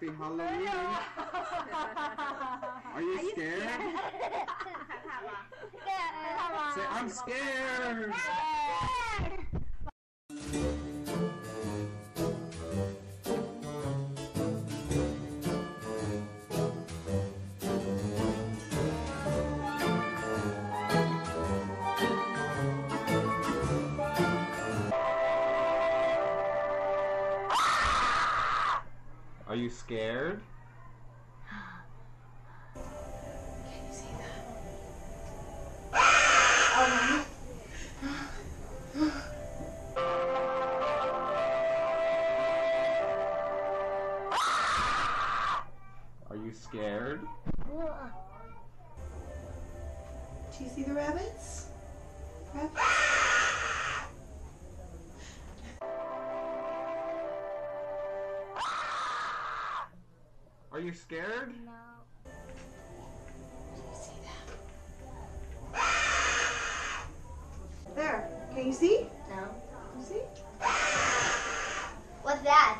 Happy Halloween. Are you scared? Say, I'm scared. Are you scared? Can you see that? Are you scared? Do you see the rabbits? Rabbits? Are you scared? No. Do you see that? There. Can you see? No. You see? What's that?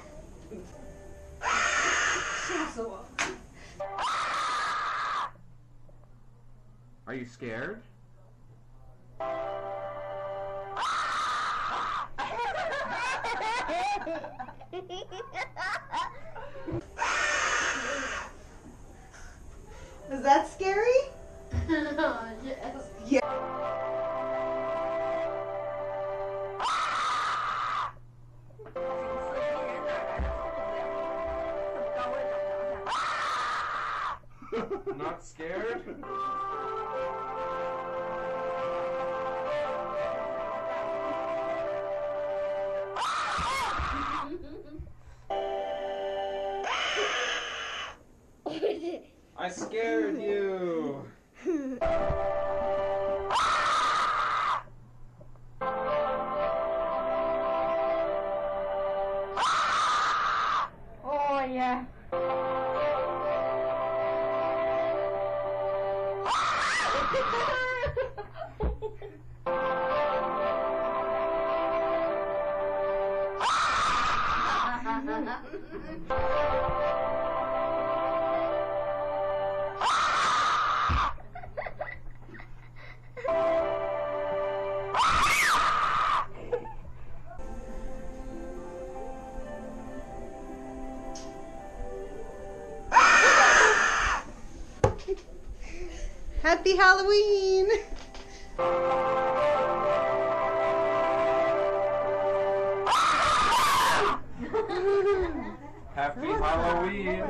Are you scared? Is that scary? Yes. Yeah. Not scared? I scared you. Oh yeah. Happy Halloween! Happy Halloween.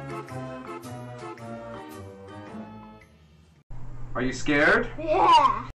Are you scared? Yeah.